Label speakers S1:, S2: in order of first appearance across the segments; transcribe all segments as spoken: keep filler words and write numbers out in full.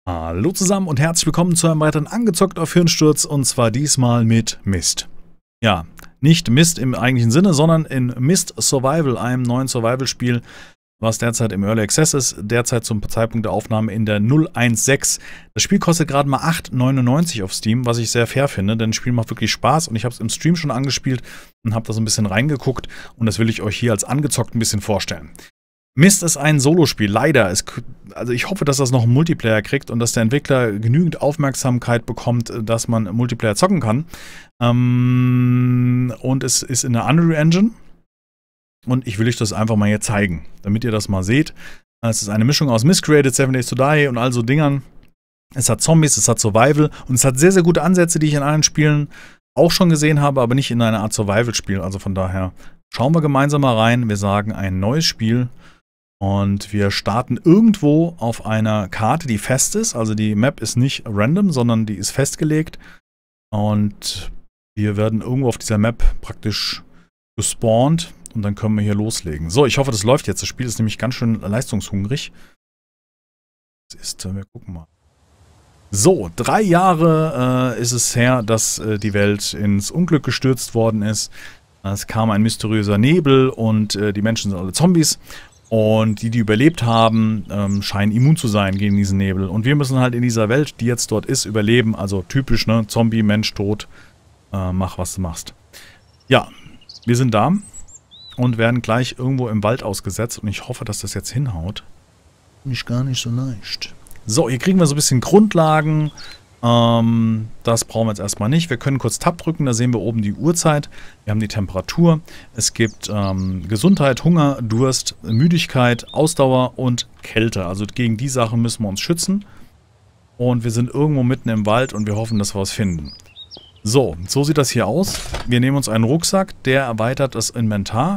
S1: Hallo zusammen und herzlich willkommen zu einem weiteren Angezockt auf Hirnsturz, und zwar diesmal mit Myst. Ja, nicht Myst im eigentlichen Sinne, sondern in Myst Survival, einem neuen Survival-Spiel, was derzeit im Early Access ist, derzeit zum Zeitpunkt der Aufnahme in der null eins sechs. Das Spiel kostet gerade mal acht neunundneunzig auf Steam, was ich sehr fair finde, denn das Spiel macht wirklich Spaß und ich habe es im Stream schon angespielt und habe da so ein bisschen reingeguckt und das will ich euch hier als Angezockt ein bisschen vorstellen. Myst ist ein Solospiel, leider. Es, also ich hoffe, dass das noch einen Multiplayer kriegt und dass der Entwickler genügend Aufmerksamkeit bekommt, dass man Multiplayer zocken kann. Ähm, und es ist in der Unreal Engine. Und ich will euch das einfach mal hier zeigen, damit ihr das mal seht. Es ist eine Mischung aus Miscreated, Seven Days to Die und all so Dingern. Es hat Zombies, es hat Survival und es hat sehr, sehr gute Ansätze, die ich in anderen Spielen auch schon gesehen habe, aber nicht in einer Art Survival-Spiel. Also von daher schauen wir gemeinsam mal rein. Wir sagen ein neues Spiel. Und wir starten irgendwo auf einer Karte, die fest ist. Also die Map ist nicht random, sondern die ist festgelegt. Und wir werden irgendwo auf dieser Map praktisch gespawnt. Und dann können wir hier loslegen. So, ich hoffe, das läuft jetzt. Das Spiel ist nämlich ganz schön leistungshungrig. Das ist, wir gucken mal. So, drei Jahre äh, ist es her, dass äh, die Welt ins Unglück gestürzt worden ist. Es kam ein mysteriöser Nebel und äh, die Menschen sind alle Zombies. Und die, die überlebt haben, ähm, scheinen immun zu sein gegen diesen Nebel. Und wir müssen halt in dieser Welt, die jetzt dort ist, überleben. Also typisch, ne? Zombie, Mensch, Tod. Äh, mach, was du machst. Ja, wir sind da und werden gleich irgendwo im Wald ausgesetzt. Und ich hoffe, dass das jetzt hinhaut. Nicht gar nicht so leicht. So, hier kriegen wir so ein bisschen Grundlagen. Ähm, das brauchen wir jetzt erstmal nicht. Wir können kurz Tab drücken, da sehen wir oben die Uhrzeit. Wir haben die Temperatur. Es gibt ähm, Gesundheit, Hunger, Durst, Müdigkeit, Ausdauer und Kälte. Also gegen die Sachen müssen wir uns schützen. Und wir sind irgendwo mitten im Wald und wir hoffen, dass wir was finden. So, so sieht das hier aus. Wir nehmen uns einen Rucksack, der erweitert das Inventar.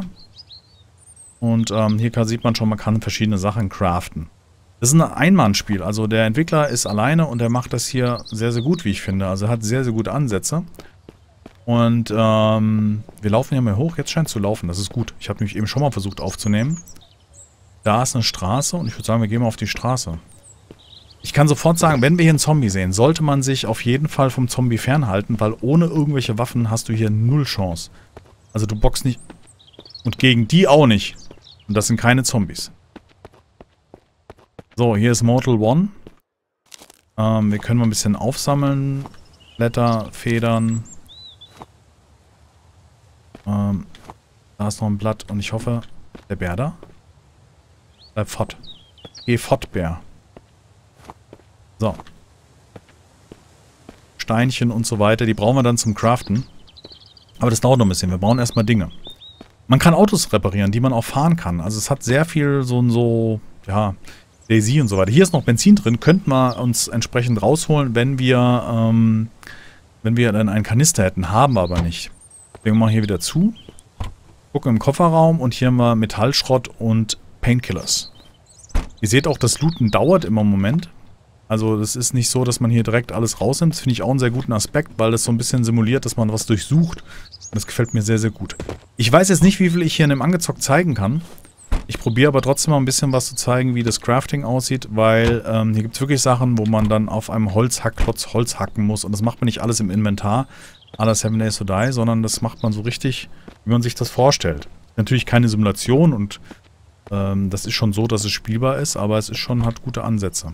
S1: Und ähm, hier kann, sieht man schon, man kann verschiedene Sachen craften. Das ist ein Einmannspiel, also der Entwickler ist alleine und er macht das hier sehr, sehr gut, wie ich finde. Also er hat sehr, sehr gute Ansätze. Und ähm, wir laufen hier mal hoch, jetzt scheint es zu laufen, das ist gut. Ich habe nämlich eben schon mal versucht aufzunehmen. Da ist eine Straße und ich würde sagen, wir gehen mal auf die Straße. Ich kann sofort sagen, wenn wir hier einen Zombie sehen, sollte man sich auf jeden Fall vom Zombie fernhalten, weil ohne irgendwelche Waffen hast du hier null Chance. Also du boxst nicht und gegen die auch nicht. Und das sind keine Zombies. So, hier ist Mortal One. Ähm, wir können mal ein bisschen aufsammeln. Blätter, Federn. Ähm, da ist noch ein Blatt und ich hoffe, der Bär da? Bleib fort. Geh fort, Bär. So. Steinchen und so weiter, die brauchen wir dann zum Craften. Aber das dauert noch ein bisschen. Wir brauchen erstmal Dinge. Man kann Autos reparieren, die man auch fahren kann. Also es hat sehr viel so und so, ja, Daisy und so weiter. Hier ist noch Benzin drin, könnten wir uns entsprechend rausholen, wenn wir, ähm, wenn wir dann einen Kanister hätten, haben wir aber nicht. Wir machen hier wieder zu, gucken im Kofferraum und hier haben wir Metallschrott und Painkillers. Ihr seht auch, das Looten dauert immer im Moment. Also das ist nicht so, dass man hier direkt alles rausnimmt. Das finde ich auch einen sehr guten Aspekt, weil das so ein bisschen simuliert, dass man was durchsucht. Das gefällt mir sehr, sehr gut. Ich weiß jetzt nicht, wie viel ich hier in dem Angezockt zeigen kann. Ich probiere aber trotzdem mal ein bisschen was zu zeigen, wie das Crafting aussieht, weil ähm, hier gibt es wirklich Sachen, wo man dann auf einem Holzhackklotz Holz hacken muss. Und das macht man nicht alles im Inventar, à la Seven Days to Die, sondern das macht man so richtig, wie man sich das vorstellt. Natürlich keine Simulation und ähm, das ist schon so, dass es spielbar ist, aber es ist schon, hat gute Ansätze.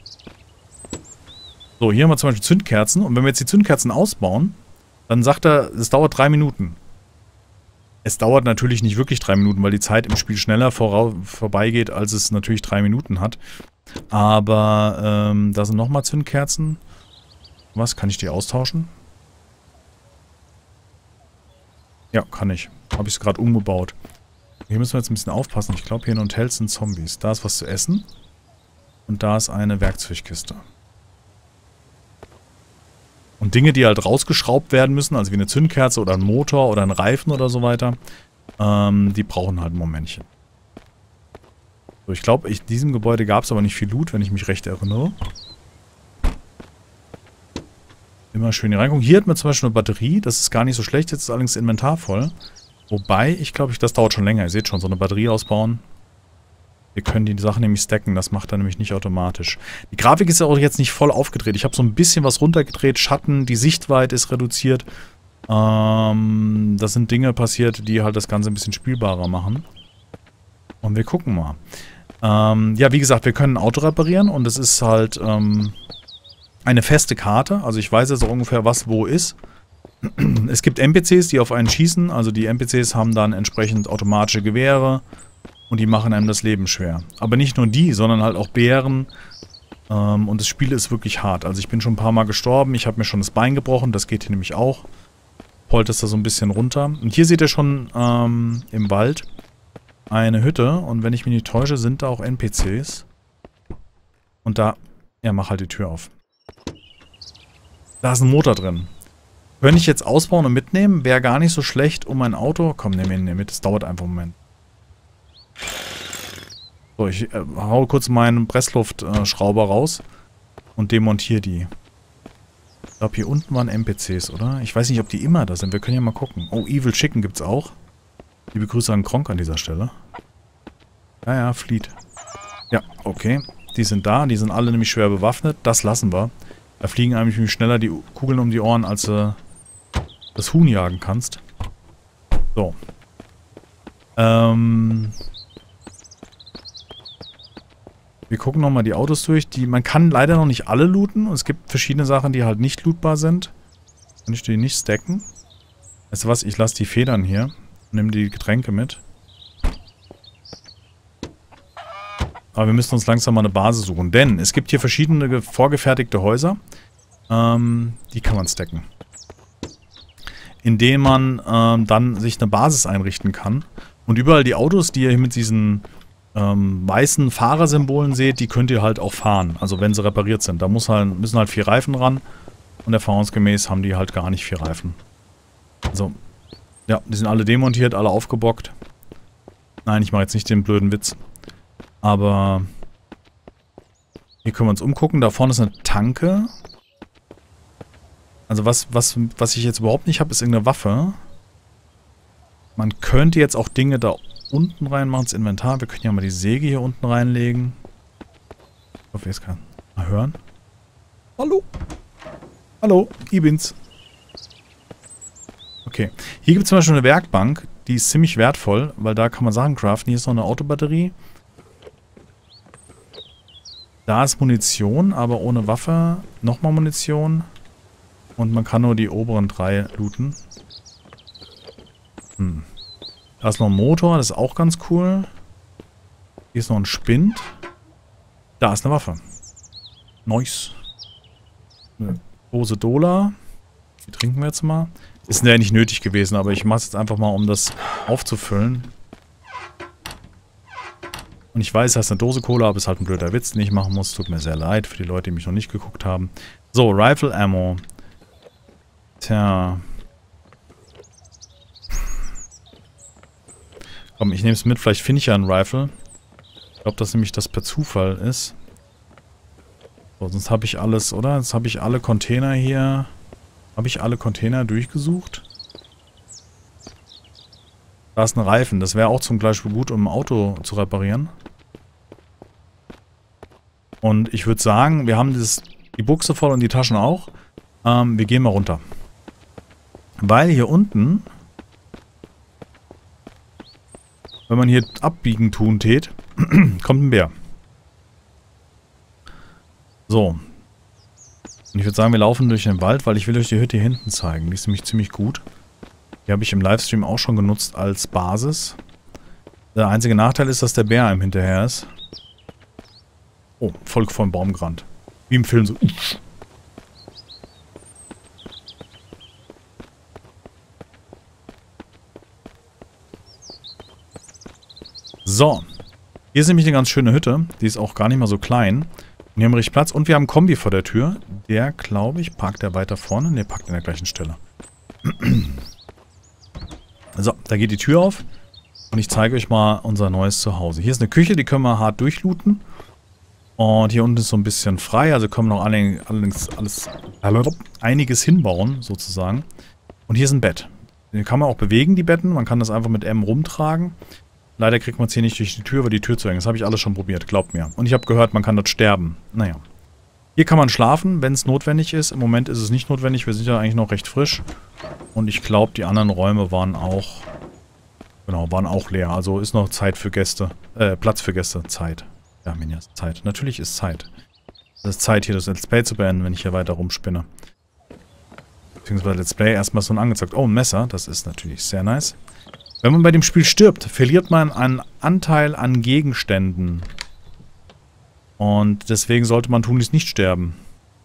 S1: So, hier haben wir zum Beispiel Zündkerzen und wenn wir jetzt die Zündkerzen ausbauen, dann sagt er, es dauert drei Minuten. Es dauert natürlich nicht wirklich drei Minuten, weil die Zeit im Spiel schneller vor, vorbeigeht, als es natürlich drei Minuten hat. Aber ähm, da sind nochmal Zündkerzen. Was, kann ich die austauschen? Ja, kann ich. Habe ich es gerade umgebaut. Hier müssen wir jetzt ein bisschen aufpassen. Ich glaube, hier in Hotels sind Zombies. Da ist was zu essen. Und da ist eine Werkzeugkiste. Und Dinge, die halt rausgeschraubt werden müssen, also wie eine Zündkerze oder ein Motor oder ein Reifen oder so weiter, ähm, die brauchen halt ein Momentchen. So, ich glaube, in diesem Gebäude gab es aber nicht viel Loot, wenn ich mich recht erinnere. Immer schön hier reingucken. Hier hat man zum Beispiel eine Batterie, das ist gar nicht so schlecht, jetzt ist allerdings das Inventar voll. Wobei, ich glaube, ich, das dauert schon länger. Ihr seht schon, so eine Batterie ausbauen. Wir können die Sachen nämlich stacken, das macht er nämlich nicht automatisch. Die Grafik ist ja auch jetzt nicht voll aufgedreht. Ich habe so ein bisschen was runtergedreht, Schatten, die Sichtweite ist reduziert. Ähm, das sind Dinge passiert, die halt das Ganze ein bisschen spielbarer machen. Und wir gucken mal. Ähm, ja, wie gesagt, wir können ein Auto reparieren und es ist halt ähm, eine feste Karte. Also ich weiß jetzt auch ungefähr, was wo ist. Es gibt N P Cs, die auf einen schießen. Also die N P Cs haben dann entsprechend automatische Gewehre. Und die machen einem das Leben schwer. Aber nicht nur die, sondern halt auch Bären. Ähm, und das Spiel ist wirklich hart. Also ich bin schon ein paar Mal gestorben. Ich habe mir schon das Bein gebrochen. Das geht hier nämlich auch. Poltert da so ein bisschen runter. Und hier seht ihr schon ähm, im Wald eine Hütte. Und wenn ich mich nicht täusche, sind da auch N P Cs. Und da... Ja, mach halt die Tür auf. Da ist ein Motor drin. Könnte ich jetzt ausbauen und mitnehmen? Wäre gar nicht so schlecht, um ein Auto... Komm, nehm ihn mit. Das dauert einfach einen Moment. So, ich äh, hau kurz meinen Pressluftschrauber äh, raus und demontiere die. Ich glaube, hier unten waren N P Cs, oder? Ich weiß nicht, ob die immer da sind. Wir können ja mal gucken. Oh, Evil Chicken gibt's auch. Liebe Grüße an Kronk an dieser Stelle. Ja, ja, flieht. Ja, okay. Die sind da. Die sind alle nämlich schwer bewaffnet. Das lassen wir. Da fliegen eigentlich schneller die Kugeln um die Ohren, als du das Huhn jagen kannst. So. Ähm... Wir gucken nochmal die Autos durch. Die, man kann leider noch nicht alle looten. Und es gibt verschiedene Sachen, die halt nicht lootbar sind. Kann ich die nicht stacken? Weißt du was? Ich lasse die Federn hier. Nimm die Getränke mit. Aber wir müssen uns langsam mal eine Basis suchen. Denn es gibt hier verschiedene vorgefertigte Häuser. Ähm, die kann man stacken. In denen man ähm, dann sich eine Basis einrichten kann. Und überall die Autos, die ihr hier mit diesen... Ähm, weißen Fahrersymbolen seht, die könnt ihr halt auch fahren. Also wenn sie repariert sind. Da muss halt, müssen halt vier Reifen ran. Und erfahrungsgemäß haben die halt gar nicht vier Reifen. Also, ja, die sind alle demontiert, alle aufgebockt. Nein, ich mache jetzt nicht den blöden Witz. Aber hier können wir uns umgucken. Da vorne ist eine Tanke. Also was, was, was ich jetzt überhaupt nicht habe, ist irgendeine Waffe. Man könnte jetzt auch Dinge da unten reinmachen ins Inventar. Wir können ja mal die Säge hier unten reinlegen. Ich hoffe, jetzt kann mal hören. Hallo? Hallo, ich bin's. Okay. Hier gibt es zum Beispiel eine Werkbank. Die ist ziemlich wertvoll, weil da kann man Sachen craften. Hier ist noch eine Autobatterie. Da ist Munition, aber ohne Waffe. Nochmal Munition. Und man kann nur die oberen drei looten. Hm. Da ist noch ein Motor, das ist auch ganz cool. Hier ist noch ein Spind. Da ist eine Waffe. Nice. Eine Dose Dola. Die trinken wir jetzt mal. Ist ja nicht nötig gewesen, aber ich mache es jetzt einfach mal, um das aufzufüllen. Und ich weiß, das ist eine Dose Cola, aber es ist halt ein blöder Witz, den ich machen muss. Tut mir sehr leid für die Leute, die mich noch nicht geguckt haben. So, Rifle Ammo. Tja... Komm, ich nehme es mit, vielleicht finde ich ja einen Rifle. Ich glaube, dass nämlich das per Zufall ist. So, sonst habe ich alles, oder? Jetzt habe ich alle Container hier. Habe ich alle Container durchgesucht? Da ist ein Reifen. Das wäre auch zum Beispiel gut, um ein Auto zu reparieren. Und ich würde sagen, wir haben das, die Buchse voll und die Taschen auch. Ähm, wir gehen mal runter. Weil hier unten... Wenn man hier abbiegen tun tät, kommt ein Bär. So. Und ich würde sagen, wir laufen durch den Wald, weil ich will euch die Hütte hier hinten zeigen. Die ist nämlich ziemlich gut. Die habe ich im Livestream auch schon genutzt als Basis. Der einzige Nachteil ist, dass der Bär einem hinterher ist. Oh, voll vor dem Baum gerannt. Wie im Film so. So. Hier ist nämlich eine ganz schöne Hütte. Die ist auch gar nicht mal so klein. Und hier haben wir richtig Platz. Und wir haben einen Kombi vor der Tür. Der, glaube ich, parkt der weiter vorne. Ne, parkt an der gleichen Stelle. So, da geht die Tür auf. Und ich zeige euch mal unser neues Zuhause. Hier ist eine Küche, die können wir hart durchlooten. Und hier unten ist so ein bisschen frei. Also können wir noch allerdings alles, einiges hinbauen, sozusagen. Und hier ist ein Bett. Den kann man auch bewegen, die Betten. Man kann das einfach mit M rumtragen. Leider kriegt man es hier nicht durch die Tür, weil die Tür zu eng ist. Das habe ich alles schon probiert, glaubt mir. Und ich habe gehört, man kann dort sterben. Naja. Hier kann man schlafen, wenn es notwendig ist. Im Moment ist es nicht notwendig. Wir sind ja eigentlich noch recht frisch. Und ich glaube, die anderen Räume waren auch... Genau, waren auch leer. Also ist noch Zeit für Gäste. Äh, Platz für Gäste. Zeit. Ja, Minjas, Zeit. Natürlich ist Zeit. Es ist Zeit, hier das Let's Play zu beenden, wenn ich hier weiter rumspinne. Beziehungsweise Let's Play erstmal so angezeigt. Oh, ein Messer. Das ist natürlich sehr nice. Wenn man bei dem Spiel stirbt, verliert man einen Anteil an Gegenständen. Und deswegen sollte man tunlichst nicht sterben.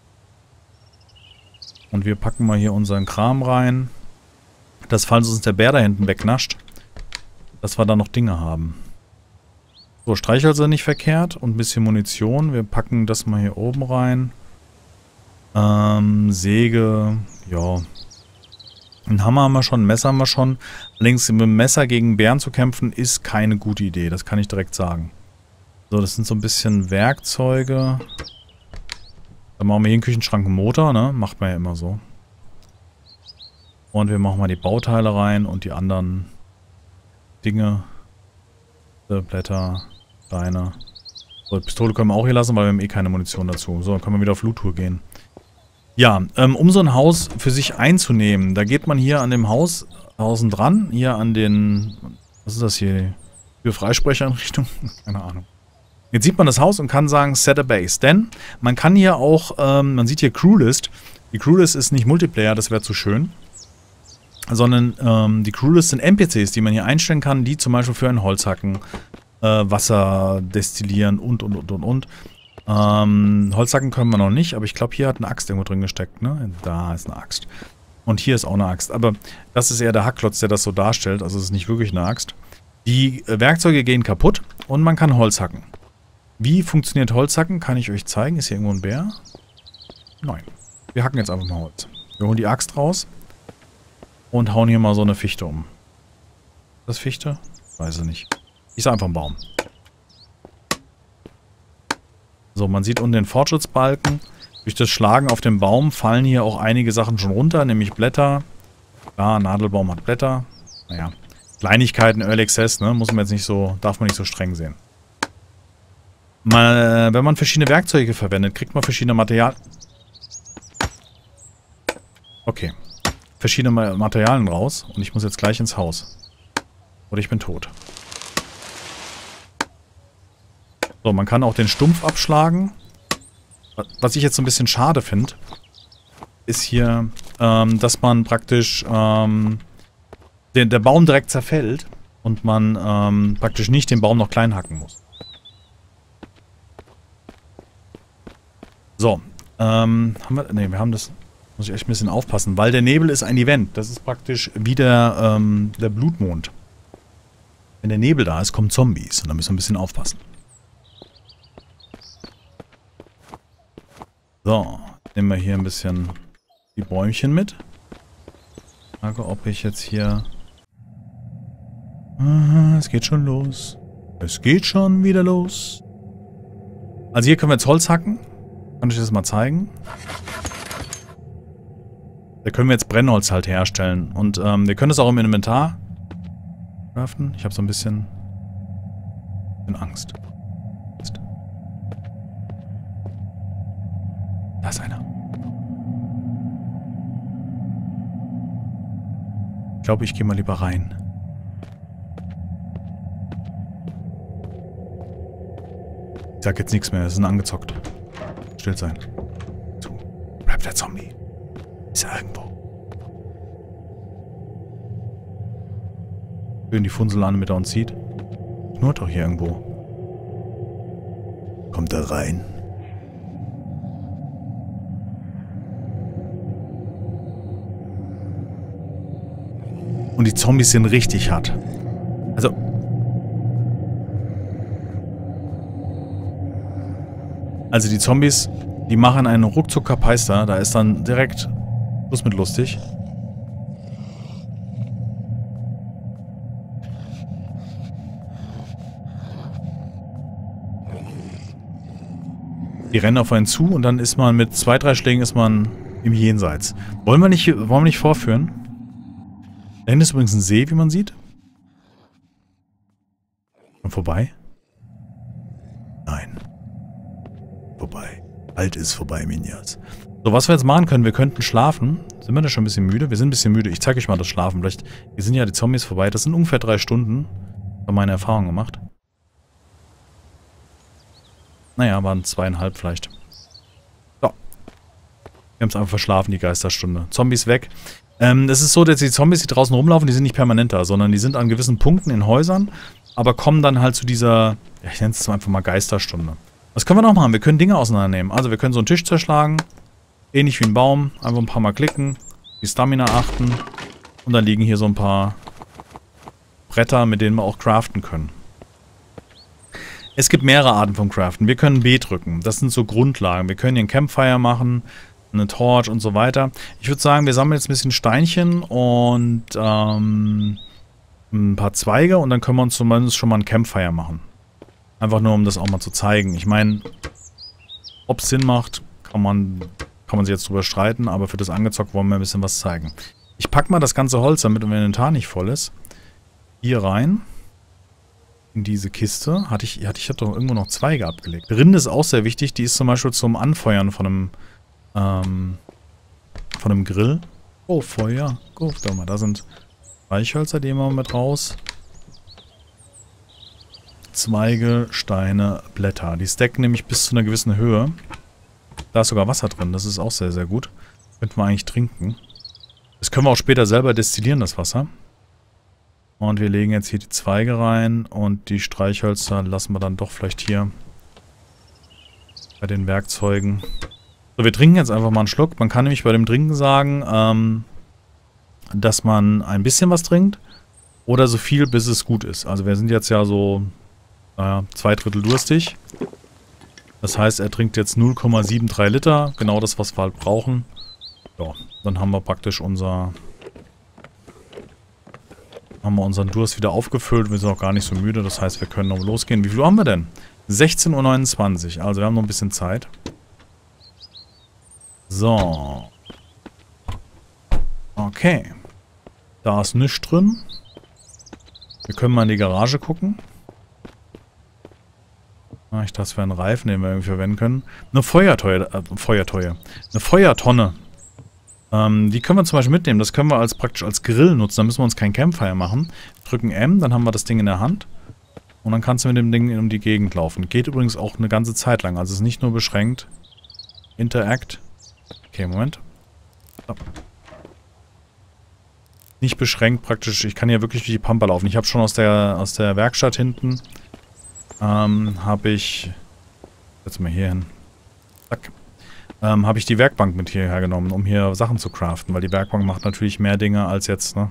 S1: Und wir packen mal hier unseren Kram rein. Das, falls uns der Bär da hinten wegnascht, dass wir da noch Dinge haben. So, Streichhölzer nicht verkehrt und ein bisschen Munition. Wir packen das mal hier oben rein. Ähm, Säge, ja. Ein Hammer haben wir schon, ein Messer haben wir schon. Allerdings mit dem Messer gegen Bären zu kämpfen, ist keine gute Idee. Das kann ich direkt sagen. So, das sind so ein bisschen Werkzeuge. Dann machen wir hier einen Küchenschrank einen Motor, ne? Macht man ja immer so. Und wir machen mal die Bauteile rein und die anderen Dinge. Blätter, Steine. So, die Pistole können wir auch hier lassen, weil wir haben eh keine Munition dazu. So, dann können wir wieder auf Loot-Tour gehen. Ja, ähm, um so ein Haus für sich einzunehmen, da geht man hier an dem Haus außen dran, hier an den, was ist das hier, für Freisprecheinrichtung? Keine Ahnung. Jetzt sieht man das Haus und kann sagen, set a base, denn man kann hier auch, ähm, man sieht hier Crewlist, die Crewlist ist nicht Multiplayer, das wäre zu schön, sondern ähm, die Crewlist sind N P Cs, die man hier einstellen kann, die zum Beispiel für ein Holz hacken, äh, Wasser destillieren und, und, und, und, und. Ähm, Holzhacken können wir noch nicht, aber ich glaube, hier hat eine Axt irgendwo drin gesteckt, ne? Da ist eine Axt. Und hier ist auch eine Axt, aber das ist eher der Hackklotz, der das so darstellt, also es ist nicht wirklich eine Axt. Die Werkzeuge gehen kaputt und man kann Holz hacken. Wie funktioniert Holzhacken? Kann ich euch zeigen. Ist hier irgendwo ein Bär? Nein. Wir hacken jetzt einfach mal Holz. Wir holen die Axt raus und hauen hier mal so eine Fichte um. Ist das Fichte? Weiß ich nicht. Ich sag einfach ein Baum. So, man sieht unten den Fortschrittsbalken. Durch das Schlagen auf dem Baum fallen hier auch einige Sachen schon runter, nämlich Blätter. Klar, Nadelbaum hat Blätter. Naja, Kleinigkeiten, Early Access, ne? Muss man jetzt nicht so, darf man nicht so streng sehen. Mal, wenn man verschiedene Werkzeuge verwendet, kriegt man verschiedene Materialien. Okay. Verschiedene Materialien raus und ich muss jetzt gleich ins Haus. Oder ich bin tot. So, man kann auch den Stumpf abschlagen. Was ich jetzt so ein bisschen schade finde, ist hier, ähm, dass man praktisch ähm, den, der Baum direkt zerfällt und man ähm, praktisch nicht den Baum noch klein hacken muss. So, ähm, haben wir, ne, wir haben das, muss ich echt ein bisschen aufpassen, weil der Nebel ist ein Event. Das ist praktisch wie der, ähm, der Blutmond. Wenn der Nebel da ist, kommen Zombies und da müssen wir ein bisschen aufpassen. So, nehmen wir hier ein bisschen die Bäumchen mit. Frage, ob ich jetzt hier... Ah, es geht schon los. Es geht schon wieder los. Also hier können wir jetzt Holz hacken. Kann ich das mal zeigen? Da können wir jetzt Brennholz halt herstellen. Und ähm, wir können das auch im Inventar craften. Ich habe so ein bisschen... Ich bin Angst. Da ist einer. Ich glaube, ich gehe mal lieber rein. Ich sag jetzt nichts mehr, es ist ein angezockt. Still sein. So. Bleibt der Zombie. Ist er irgendwo? Schön die Funsel an, damit er uns sieht. Knurrt doch hier irgendwo. Kommt er rein? Und die Zombies sind richtig hart. Also... Also die Zombies, die machen einen Ruckzuck-Kapeister. Da ist dann direkt Schluss mit lustig. Die rennen auf einen zu und dann ist man mit zwei, drei Schlägen ist man im Jenseits. Wollen wir nicht, wollen wir nicht vorführen? Da hinten ist übrigens ein See, wie man sieht. Schon vorbei? Nein. Vorbei. Bald ist vorbei, Minjas. So, was wir jetzt machen können, wir könnten schlafen. Sind wir da schon ein bisschen müde? Wir sind ein bisschen müde. Ich zeige euch mal das Schlafen. Vielleicht, hier sind ja die Zombies vorbei. Das sind ungefähr drei Stunden. Habe meine Erfahrung gemacht. Naja, waren zweieinhalb vielleicht. So. Wir haben es einfach verschlafen, die Geisterstunde. Zombies weg. Ähm, es ist so, dass die Zombies, die draußen rumlaufen, die sind nicht permanent da, sondern die sind an gewissen Punkten in Häusern, aber kommen dann halt zu dieser, ja, ich nenne es einfach mal Geisterstunde. Was können wir noch machen? Wir können Dinge auseinandernehmen. Also wir können so einen Tisch zerschlagen, ähnlich wie ein Baum, einfach ein paar Mal klicken, die Stamina achten und dann liegen hier so ein paar Bretter, mit denen wir auch craften können. Es gibt mehrere Arten von Craften. Wir können B drücken, das sind so Grundlagen. Wir können hier ein Campfire machen, eine Torch und so weiter. Ich würde sagen, wir sammeln jetzt ein bisschen Steinchen und ähm, ein paar Zweige und dann können wir uns zumindest schon mal ein Campfire machen. Einfach nur, um das auch mal zu zeigen. Ich meine, ob es Sinn macht, kann man, kann man sich jetzt drüber streiten, aber für das Angezockt wollen wir ein bisschen was zeigen. Ich packe mal das ganze Holz, damit unser Inventar nicht voll ist, hier rein. In diese Kiste. Hatte ich, hatte ich hatte doch irgendwo noch Zweige abgelegt. Rinde ist auch sehr wichtig. Die ist zum Beispiel zum Anfeuern von einem ähm, von einem Grill. Oh, Feuer. Guck doch mal, da sind Streichhölzer, die nehmen wir mit raus. Zweige, Steine, Blätter. Die stacken nämlich bis zu einer gewissen Höhe. Da ist sogar Wasser drin. Das ist auch sehr, sehr gut. Könnten wir eigentlich trinken. Das können wir auch später selber destillieren, das Wasser. Und wir legen jetzt hier die Zweige rein und die Streichhölzer lassen wir dann doch vielleicht hier bei den Werkzeugen. So, wir trinken jetzt einfach mal einen Schluck. Man kann nämlich bei dem Trinken sagen, ähm, dass man ein bisschen was trinkt oder so viel, bis es gut ist. Also wir sind jetzt ja so, naja, zwei Drittel durstig. Das heißt, er trinkt jetzt null Komma drei sieben Liter, genau das, was wir halt brauchen. Ja, dann haben wir praktisch unser... haben wir unseren Durst wieder aufgefüllt. Wir sind auch gar nicht so müde, das heißt, wir können noch losgehen. Wie viel Uhr haben wir denn? sechzehn Uhr neunundzwanzig, also wir haben noch ein bisschen Zeit. So. Okay. Da ist nichts drin. Wir können mal in die Garage gucken. Ah, ich dachte, das wäre ein Reifen, den wir irgendwie verwenden können. Eine Feuerteue, äh, Feuerteue. Eine Feuertonne. Ähm, die können wir zum Beispiel mitnehmen. Das können wir als praktisch als Grill nutzen. Da müssen wir uns kein Campfire machen. Drücken M, dann haben wir das Ding in der Hand. Und dann kannst du mit dem Ding um die Gegend laufen. Geht übrigens auch eine ganze Zeit lang. Also es ist nicht nur beschränkt. Interact. Okay, Moment. So. Nicht beschränkt praktisch. Ich kann hier wirklich durch die Pampa laufen. Ich habe schon aus der, aus der Werkstatt hinten ähm, habe ich... Jetzt mal hier hin. Zack. Ähm, habe ich die Werkbank mit hierher genommen, um hier Sachen zu craften, weil die Werkbank macht natürlich mehr Dinge als jetzt, ne?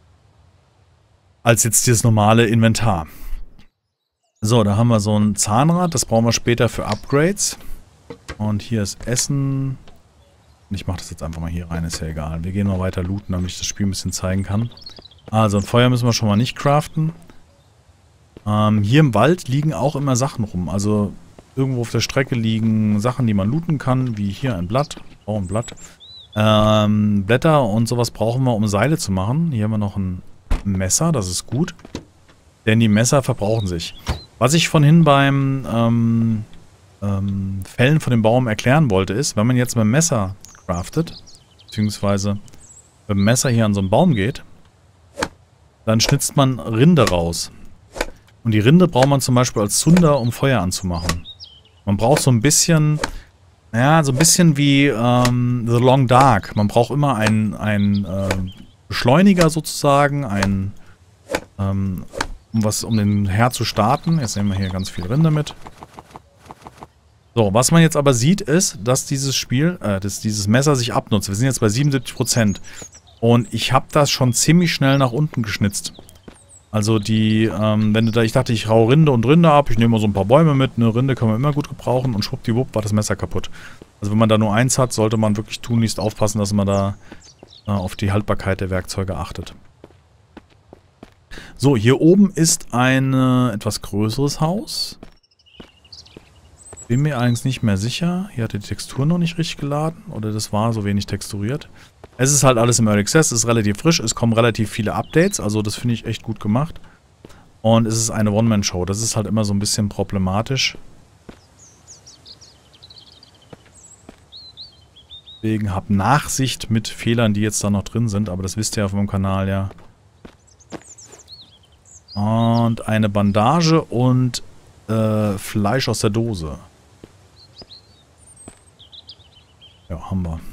S1: Als jetzt dieses normale Inventar. So, da haben wir so ein Zahnrad, das brauchen wir später für Upgrades. Und hier ist Essen. Ich mache das jetzt einfach mal hier rein, ist ja egal. Wir gehen noch weiter looten, damit ich das Spiel ein bisschen zeigen kann. Also, ein Feuer müssen wir schon mal nicht craften. Ähm, hier im Wald liegen auch immer Sachen rum, also... Irgendwo auf der Strecke liegen Sachen, die man looten kann, wie hier ein Blatt. Oh, ein Blatt. Ähm, Blätter und sowas brauchen wir, um Seile zu machen. Hier haben wir noch ein Messer, das ist gut. Denn die Messer verbrauchen sich. Was ich vorhin beim ähm, ähm, Fällen von dem Baum erklären wollte, ist, wenn man jetzt mit dem Messer craftet, beziehungsweise mit dem Messer hier an so einen Baum geht, dann schnitzt man Rinde raus. Und die Rinde braucht man zum Beispiel als Zunder, um Feuer anzumachen. Man braucht so ein bisschen, naja, so ein bisschen wie ähm, The Long Dark. Man braucht immer einen, einen äh, Beschleuniger sozusagen, einen, ähm, um was, um den Herd zu starten. Jetzt nehmen wir hier ganz viel Rinde mit. So, was man jetzt aber sieht, ist, dass dieses Spiel, äh, dass dieses Messer sich abnutzt. Wir sind jetzt bei siebenundsiebzig Prozent. Und ich habe das schon ziemlich schnell nach unten geschnitzt. Also die, ähm, wenn du da, ich dachte, ich rau Rinde und Rinde ab, ich nehme mal so ein paar Bäume mit, eine Rinde kann man immer gut gebrauchen und schwuppdiwupp war das Messer kaputt. Also wenn man da nur eins hat, sollte man wirklich tunlichst aufpassen, dass man da äh, auf die Haltbarkeit der Werkzeuge achtet. So, hier oben ist ein äh, etwas größeres Haus. Bin mir allerdings nicht mehr sicher. Hier hat die Textur noch nicht richtig geladen oder das war so wenig texturiert. Es ist halt alles im Early Access, es ist relativ frisch, es kommen relativ viele Updates, also das finde ich echt gut gemacht. Und es ist eine One-Man-Show. Das ist halt immer so ein bisschen problematisch. Deswegen hab Nachsicht mit Fehlern, die jetzt da noch drin sind. Aber das wisst ihr auf meinem Kanal ja. Und eine Bandage und äh, Fleisch aus der Dose. Ja, haben wir.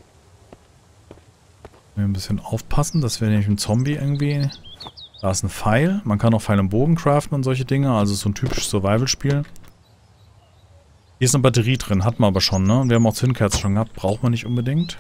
S1: Wir ein bisschen aufpassen, dass wir nicht einen Zombie irgendwie... Da ist ein Pfeil. Man kann auch Pfeil und Bogen craften und solche Dinge. Also so ein typisches Survival-Spiel. Hier ist eine Batterie drin. Hatten wir aber schon, ne? Und wir haben auch Zündkerzen schon gehabt. Braucht man nicht unbedingt.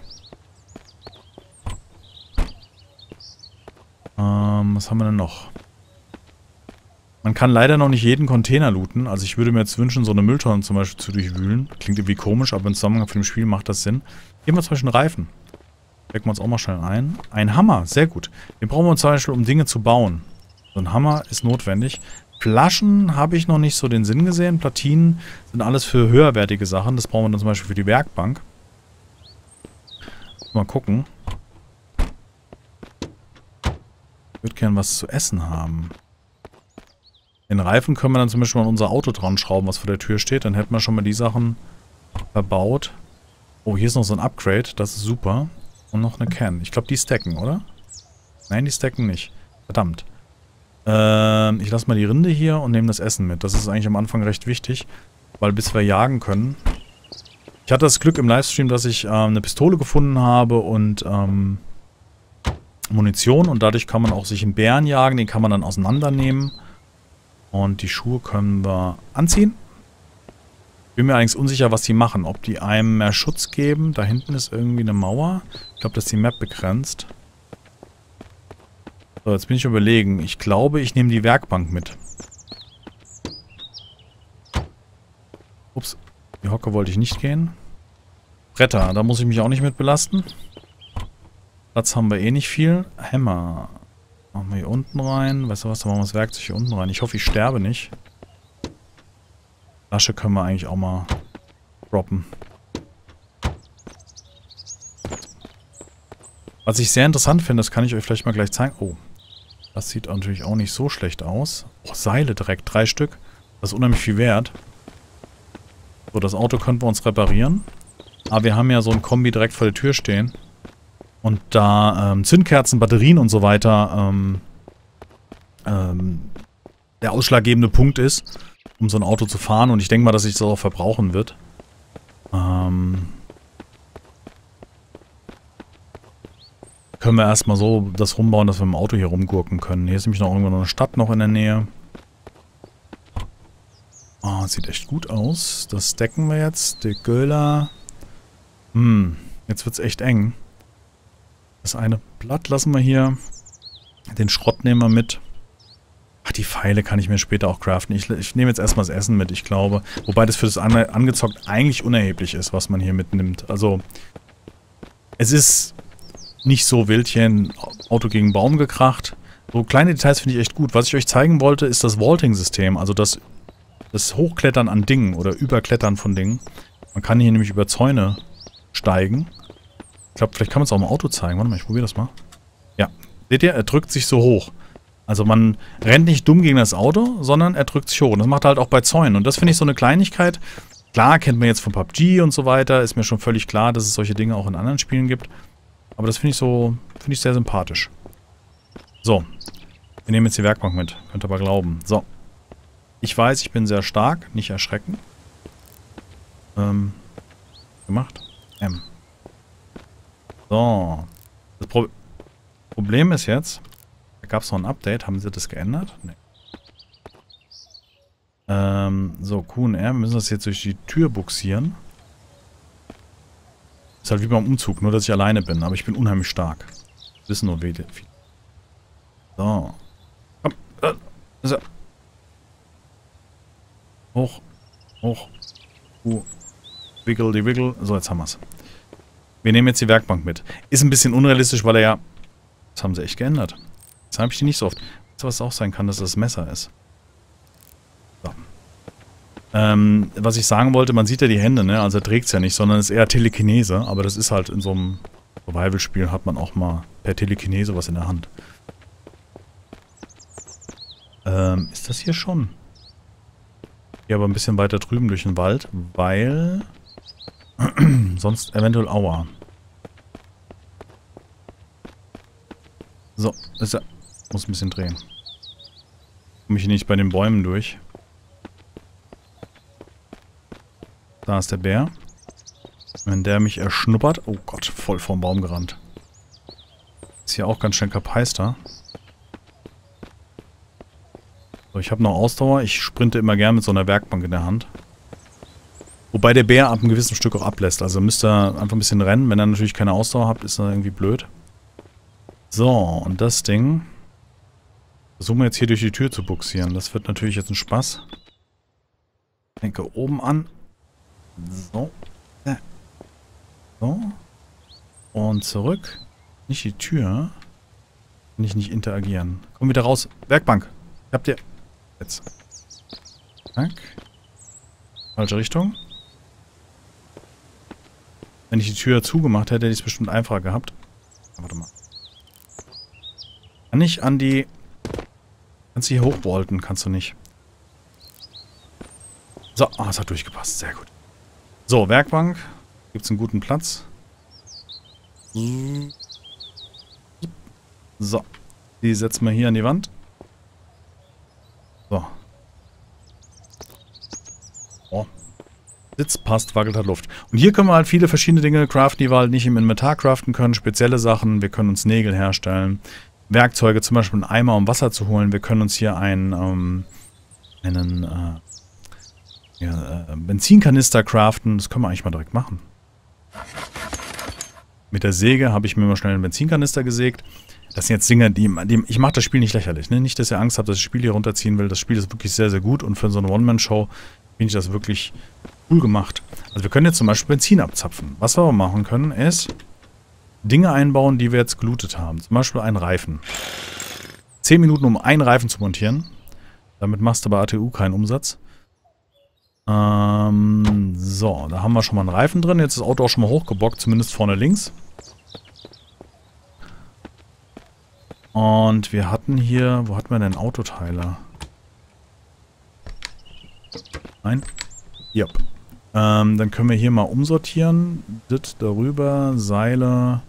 S1: Ähm, was haben wir denn noch? Man kann leider noch nicht jeden Container looten. Also ich würde mir jetzt wünschen, so eine Mülltonne zum Beispiel zu durchwühlen. Klingt irgendwie komisch, aber im Zusammenhang mit dem Spiel macht das Sinn. Hier haben wir zum Beispiel einen Reifen. Stecken wir uns auch mal schnell ein. Ein Hammer, sehr gut. Den brauchen wir zum Beispiel, um Dinge zu bauen. So ein Hammer ist notwendig. Flaschen habe ich noch nicht so den Sinn gesehen. Platinen sind alles für höherwertige Sachen. Das brauchen wir dann zum Beispiel für die Werkbank. Mal gucken. Ich würde gerne was zu essen haben. Den Reifen können wir dann zum Beispiel an unser Auto dran schrauben, was vor der Tür steht. Dann hätten wir schon mal die Sachen verbaut. Oh, hier ist noch so ein Upgrade. Das ist super. Und noch eine Can. Ich glaube, die stacken, oder? Nein, die stacken nicht. Verdammt. Ähm, ich lasse mal die Rinde hier und nehme das Essen mit. Das ist eigentlich am Anfang recht wichtig, weil bis wir jagen können. Ich hatte das Glück im Livestream, dass ich ähm, eine Pistole gefunden habe und ähm, Munition. Und dadurch kann man auch sich einen Bären jagen. Den kann man dann auseinandernehmen. Und die Schuhe können wir anziehen. Bin mir allerdings unsicher, was die machen. Ob die einem mehr Schutz geben. Da hinten ist irgendwie eine Mauer. Ich glaube, das ist die Map begrenzt. So, jetzt bin ich überlegen. Ich glaube, ich nehme die Werkbank mit. Ups, die Hocke wollte ich nicht gehen. Bretter, da muss ich mich auch nicht mit belasten. Platz haben wir eh nicht viel. Hämmer. Machen wir hier unten rein. Weißt du was, dann machen wir das Werkzeug hier unten rein. Ich hoffe, ich sterbe nicht. Flasche können wir eigentlich auch mal droppen. Was ich sehr interessant finde, das kann ich euch vielleicht mal gleich zeigen. Oh, das sieht natürlich auch nicht so schlecht aus. Oh, Seile direkt, drei Stück. Das ist unheimlich viel wert. So, das Auto könnten wir uns reparieren. Aber wir haben ja so ein Kombi direkt vor der Tür stehen. Und da ähm, Zündkerzen, Batterien und so weiter ähm, ähm, der ausschlaggebende Punkt ist, um so ein Auto zu fahren. Und ich denke mal, dass sich das auch verbrauchen wird. Ähm, können wir erstmal so das rumbauen, dass wir im Auto hier rumgurken können. Hier ist nämlich noch irgendwo noch eine Stadt noch in der Nähe. Oh, sieht echt gut aus. Das decken wir jetzt. Die Göller. Hm, jetzt wird es echt eng. Das eine Blatt lassen wir hier. Den Schrott nehmen wir mit. Ach, die Pfeile kann ich mir später auch craften. Ich, ich nehme jetzt erstmal das Essen mit, ich glaube. Wobei das für das Ange angezockt eigentlich unerheblich ist, was man hier mitnimmt. Also, es ist nicht so wild hier ein Auto gegen Baum gekracht. So kleine Details finde ich echt gut. Was ich euch zeigen wollte, ist das Vaulting-System. Also das, das Hochklettern an Dingen oder Überklettern von Dingen. Man kann hier nämlich über Zäune steigen. Ich glaube, vielleicht kann man es auch im Auto zeigen. Warte mal, ich probiere das mal. Ja, seht ihr, er drückt sich so hoch. Also man rennt nicht dumm gegen das Auto, sondern er drückt sich hoch. Und das macht er halt auch bei Zäunen. Und das finde ich so eine Kleinigkeit. Klar, kennt man jetzt von P U B G und so weiter. Ist mir schon völlig klar, dass es solche Dinge auch in anderen Spielen gibt. Aber das finde ich so, finde ich sehr sympathisch. So. Wir nehmen jetzt die Werkbank mit. Könnt ihr aber glauben. So. Ich weiß, ich bin sehr stark. Nicht erschrecken. Ähm. Gemacht. M. So. Das Pro Problem ist jetzt, da gab es noch ein Update. Haben sie das geändert? Nee. Ähm, so, Q und R. Wir müssen das jetzt durch die Tür buxieren. Ist halt wie beim Umzug, nur dass ich alleine bin. Aber ich bin unheimlich stark. Das wissen nur viele. So. Komm. Äh, so. Hoch. Hoch. Q. Wiggle, die Wiggle. So, jetzt haben wir es. Wir nehmen jetzt die Werkbank mit. Ist ein bisschen unrealistisch, weil er ja... Das haben sie echt geändert. Jetzt habe ich die nicht so oft. Weißt du, was auch sein kann, dass das Messer ist? So. Ähm, was ich sagen wollte, man sieht ja die Hände, ne? Also er trägt es ja nicht, sondern es ist eher Telekinese. Aber das ist halt in so einem Survival-Spiel, hat man auch mal per Telekinese was in der Hand. Ähm, ist das hier schon? Hier aber ein bisschen weiter drüben durch den Wald, weil sonst eventuell Aua. So, ist er. Muss ein bisschen drehen. Komme ich hier nicht bei den Bäumen durch. Da ist der Bär. Wenn der mich erschnuppert... Oh Gott, voll vorm Baum gerannt. Ist hier auch ganz schön kapeister. So, ich habe noch Ausdauer. Ich sprinte immer gern mit so einer Werkbank in der Hand. Wobei der Bär ab einem gewissen Stück auch ablässt. Also müsst ihr einfach ein bisschen rennen. Wenn ihr natürlich keine Ausdauer habt, ist das irgendwie blöd. So, und das Ding... Versuchen wir jetzt hier durch die Tür zu buxieren. Das wird natürlich jetzt ein Spaß. Ich denke oben an. So. So. Und zurück. Nicht die Tür. Kann ich nicht interagieren. Komm wieder raus. Werkbank. Habt ihr... Jetzt. Zack. Falsche Richtung. Wenn ich die Tür zugemacht hätte, hätte ich es bestimmt einfacher gehabt. Warte mal. Kann ich an die... Kannst du hier hochbolten? Kannst du nicht. So, ah, es hat durchgepasst. Sehr gut. So, Werkbank. Gibt es einen guten Platz. So. Die setzen wir hier an die Wand. So. Oh. Sitz passt, wackelt hat Luft. Und hier können wir halt viele verschiedene Dinge craften, die wir halt nicht im Inventar craften können. Spezielle Sachen. Wir können uns Nägel herstellen. Werkzeuge, zum Beispiel einen Eimer, um Wasser zu holen. Wir können uns hier einen, ähm, einen äh, ja, äh, Benzinkanister craften. Das können wir eigentlich mal direkt machen. Mit der Säge habe ich mir mal schnell einen Benzinkanister gesägt. Das sind jetzt Dinge, die, die ich mache das Spiel nicht lächerlich. Ne? Nicht, dass ihr Angst habt, dass ich das Spiel hier runterziehen will. Das Spiel ist wirklich sehr, sehr gut. Und für so eine One-Man-Show finde ich das wirklich cool gemacht. Also wir können jetzt zum Beispiel Benzin abzapfen. Was wir aber machen können, ist... Dinge einbauen, die wir jetzt gelootet haben. Zum Beispiel einen Reifen. zehn Minuten, um einen Reifen zu montieren. Damit machst du bei A T U keinen Umsatz. Ähm, so, da haben wir schon mal einen Reifen drin. Jetzt ist das Auto auch schon mal hochgebockt, zumindest vorne links. Und wir hatten hier... Wo hatten wir denn Autoteile? Nein? Yep. Ähm, dann können wir hier mal umsortieren. Das darüber, Seile...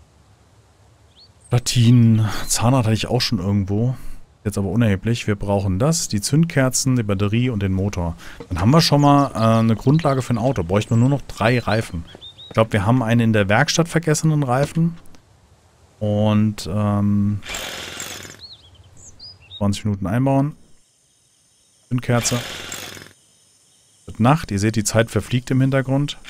S1: Platinen, Zahnrad hatte ich auch schon irgendwo. Jetzt aber unerheblich. Wir brauchen das, die Zündkerzen, die Batterie und den Motor. Dann haben wir schon mal äh, eine Grundlage für ein Auto. Bräuchten wir nur noch drei Reifen. Ich glaube, wir haben einen in der Werkstatt vergessenen Reifen. Und ähm, zwanzig Minuten einbauen. Zündkerze. Wird Nacht. Ihr seht, die Zeit verfliegt im Hintergrund.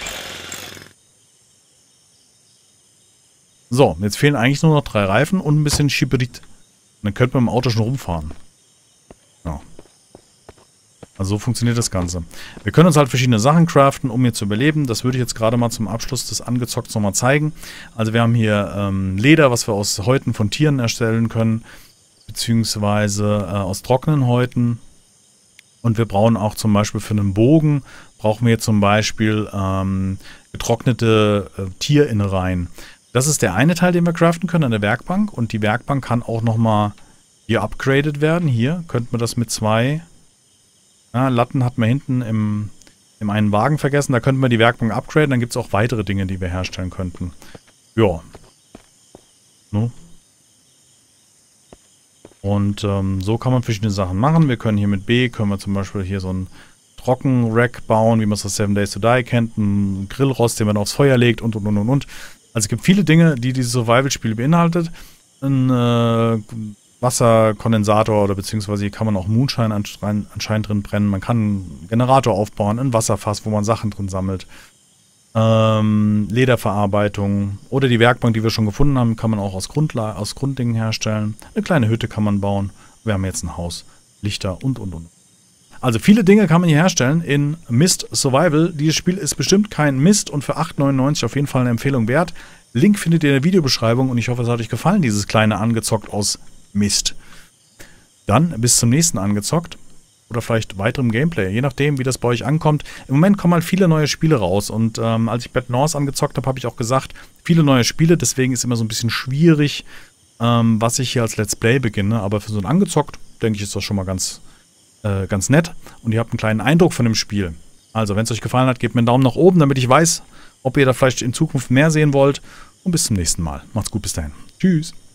S1: So, jetzt fehlen eigentlich nur noch drei Reifen und ein bisschen Hybrid. Dann könnte man im Auto schon rumfahren. Ja. Also so funktioniert das Ganze. Wir können uns halt verschiedene Sachen craften, um hier zu überleben. Das würde ich jetzt gerade mal zum Abschluss des Angezocks nochmal zeigen. Also wir haben hier ähm, Leder, was wir aus Häuten von Tieren erstellen können. Beziehungsweise äh, aus trockenen Häuten. Und wir brauchen auch zum Beispiel für einen Bogen, brauchen wir zum Beispiel ähm, getrocknete äh, Tierinnereien. Das ist der eine Teil, den wir craften können an der Werkbank. Und die Werkbank kann auch nochmal hier upgraded werden. Hier könnte man das mit zwei ja, Latten hat man hinten im, im einen Wagen vergessen. Da könnten wir die Werkbank upgraden. Dann gibt es auch weitere Dinge, die wir herstellen könnten. Ja. No. Und ähm, so kann man verschiedene Sachen machen. Wir können hier mit B, können wir zum Beispiel hier so ein Trockenrack bauen, wie man es aus Seven Days to Die kennt. Ein Grillrost, den man aufs Feuer legt und und und und und. Also es gibt viele Dinge, die dieses Survival-Spiel beinhaltet. Ein äh, Wasserkondensator oder beziehungsweise hier kann man auch Moonshine anscheinend drin brennen. Man kann einen Generator aufbauen, ein Wasserfass, wo man Sachen drin sammelt. Ähm, Lederverarbeitung oder die Werkbank, die wir schon gefunden haben, kann man auch aus, Grundla aus Grunddingen herstellen. Eine kleine Hütte kann man bauen. Wir haben jetzt ein Haus, Lichter und und und. Also viele Dinge kann man hier herstellen in Myst Survival. Dieses Spiel ist bestimmt kein Mist und für acht neunundneunzig auf jeden Fall eine Empfehlung wert. Link findet ihr in der Videobeschreibung und ich hoffe, es hat euch gefallen, dieses kleine Angezockt aus Myst. Dann bis zum nächsten Angezockt oder vielleicht weiterem Gameplay, je nachdem, wie das bei euch ankommt. Im Moment kommen halt viele neue Spiele raus und ähm, als ich Bad North angezockt habe, habe ich auch gesagt, viele neue Spiele, deswegen ist immer so ein bisschen schwierig, ähm, was ich hier als Let's Play beginne, aber für so ein Angezockt denke ich, ist das schon mal ganz, äh, ganz nett. Und ihr habt einen kleinen Eindruck von dem Spiel. Also, wenn es euch gefallen hat, gebt mir einen Daumen nach oben, damit ich weiß, ob ihr da vielleicht in Zukunft mehr sehen wollt. Und bis zum nächsten Mal. Macht's gut, bis dahin. Tschüss.